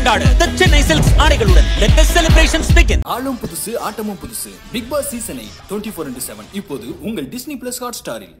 கொண்டாடு the Chennai Silks ஆடைகளுடன். Let the celebrations begin. ஆளும் புதுசு ஆட்டமும் புதுசு பிக் பாஸ் சீசன் 24/7 இப்போது உங்கள் டிஸ்னி பிளஸ் ஹாட்ஸ்டாரில்.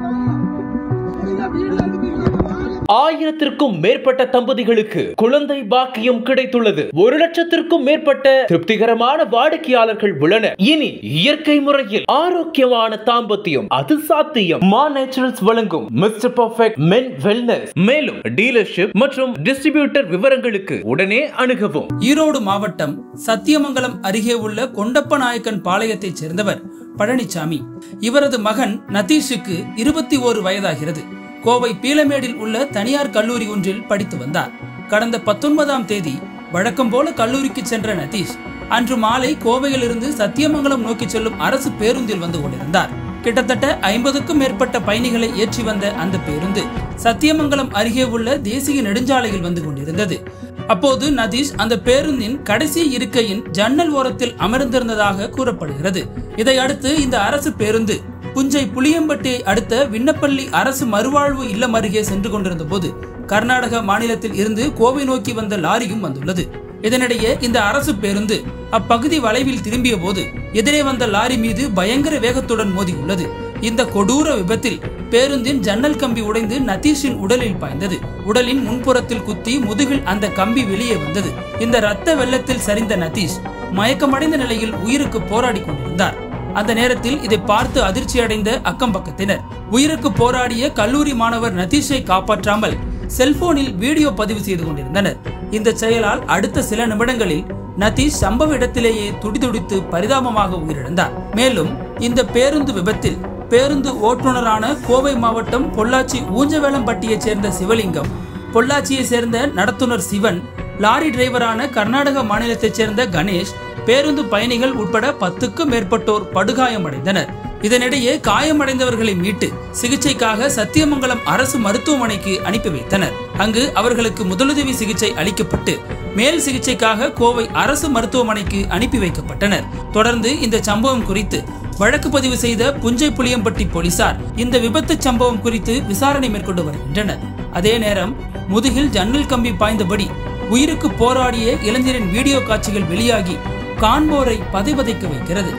1000த்திற்கும் மேற்பட்ட தம்பதிகளுக்கு குழந்தை பாக்கியம் கிடைத்துள்ளது. 1,00,000த்திற்கும் மேற்பட்ட திருப்திகரமான வாடிக்கையாளர்கள் உள்ளனர். இனி இயற்கை முறையில் ஆரோக்கியமான தாம்பத்தியம் அது சாத்தியம். மா நேச்சுரல்ஸ் வழங்கும் மிஸ்டர் பர்ஃபெக்ட் மென் வெல்னஸ். மேலும் டீலர்ஷிப் மற்றும் டிஸ்ட்ரிபியூட்டர் விவரங்களுக்கு உடனே அணுகவும். ஈரோடு மாவட்டம் சத்தியமங்கலம் அருகே உள்ள கொண்டப்ப நாயக்கன் பாளையத்தைச் சேர்ந்தவர் பழனிசாமி. இவரது மகன் நதீஷுக்கு 21 வயதாகிறது. கோவை பீளமேடில் உள்ள தனியார் கல்லூரி ஒன்றில் படித்து வந்தார். கடந்த 19ஆம் தேதி வழக்கம் போல கல்லூரிக்கு சென்ற நதீஷ் அன்று மாலை கோவையிலிருந்து சத்தியமங்கலம் நோக்கி செல்லும் அரசு பேருந்தில் வந்து கொண்டிருந்தார். கிட்டத்தட்ட 50க்கும் மேற்பட்ட பயணிகளை ஏற்றி வந்த அந்த பேருந்து சத்தியமங்கலம் அருகே உள்ள தேசிய நெடுஞ்சாலையில் வந்து கொண்டிருந்தது. அப்போது நதீஷ் அந்த பேருந்தின் கடைசி இருக்கையின் ஜன்னல் ஓரத்தில் அமர்ந்திருந்ததாக கூறப்படுகிறது. இதையடுத்து இந்த அரசு பேருந்து புஞ்சை புளியம்பட்டியை அடுத்த விண்ணப்பள்ளி அரசு மறுவாழ்வு இல்லம் அருகே சென்று கொண்டிருந்த போது கர்நாடக மாநிலத்தில் இருந்து கோவை நோக்கி வந்த லாரியும் வந்துள்ளது. இதனிடையே இந்த அரசு பேருந்து அப்பகுதி வளைவில் திரும்பிய போது எதிரே வந்த லாரி மீது பயங்கர வேகத்துடன் மோதியுள்ளது. இந்த கொடூர விபத்தில் பேருந்தின் ஜன்னல் கம்பி உடைந்து நதீஷின் உடலில் பாய்ந்தது. உடலின் முன்புறத்தில் குத்தி முதுகில் அந்த கம்பி வெளியே வந்தது. இந்த இரத்த வெள்ளத்தில் சரிந்த நதீஷ் மயக்கமடைந்த நிலையில் உயிருக்கு போராடி கொண்டிருந்தார். அந்த நேரத்தில் இதை பார்த்து அதிர்ச்சி அடைந்த அக்கம் பக்கத்தினர் உயிருக்கு போராடிய கல்லூரி மாணவர் நதீஷை காப்பாற்றாமல் செல்போனில் வீடியோ பதிவு செய்து கொண்டிருந்தனர். இந்த செயலால் அடுத்த சில நிமிடங்களில் நதீஷ் சம்பவ இடத்திலேயே துடிதுடித்து பரிதாபமாக உயிரிழந்தார். மேலும் இந்த பேருந்து விபத்தில் பேருந்து ஓட்டுநரான கோவை மாவட்டம் பொள்ளாச்சி ஊஞ்சவேலம்பட்டியைச் சேர்ந்த சிவலிங்கம், பொள்ளாச்சியை சேர்ந்த நடத்துனர் சிவன், லாரி டிரைவரான கர்நாடக மாநிலத்தைச் சேர்ந்த கணேஷ், பேருந்து பயணிகள் உட்பட 10க்கும் மேற்பட்டோர் படுகாயமடைந்தனர். இதனிடையே காயமடைந்தவர்களை மீட்டு சிகிச்சைக்காக சத்தியமங்கலம் அரசு மருத்துவமனைக்கு அனுப்பி வைத்தனர். அங்கு அவர்களுக்கு முதலுதவி சிகிச்சை அளிக்கப்பட்டு மேல் சிகிச்சைக்காக கோவை அரசு மருத்துவமனைக்கு அனுப்பி வைக்கப்பட்டனர். தொடர்ந்து இந்த சம்பவம் குறித்து வழக்கு பதிவு செய்த புஞ்சை புளியம்பட்டி போலீசார் இந்த விபத்து சம்பவம் குறித்து விசாரணை மேற்கொண்டு வருகின்றனர். அதே நேரம் முதுகில் ஜன்னல் கம்பி பாய்ந்தபடி உயிருக்கு போராடிய இளைஞரின் வீடியோ காட்சிகள் வெளியாகி காண்போரை பதைபதைக்க வைக்கிறது.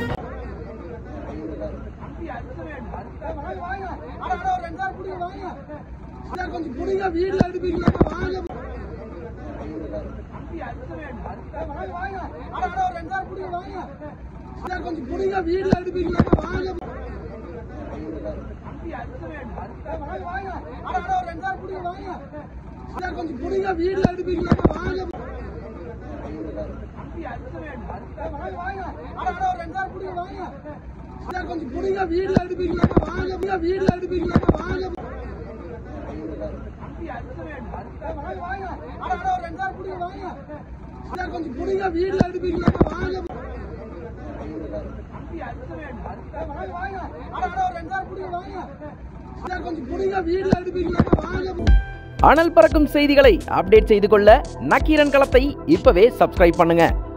அனல் பறக்கும் செய்திகளை அப்டேட் செய்து கொள்ள நக்கீரன் களத்தை இப்பவே சப்ஸ்கிரைப் பண்ணுங்க.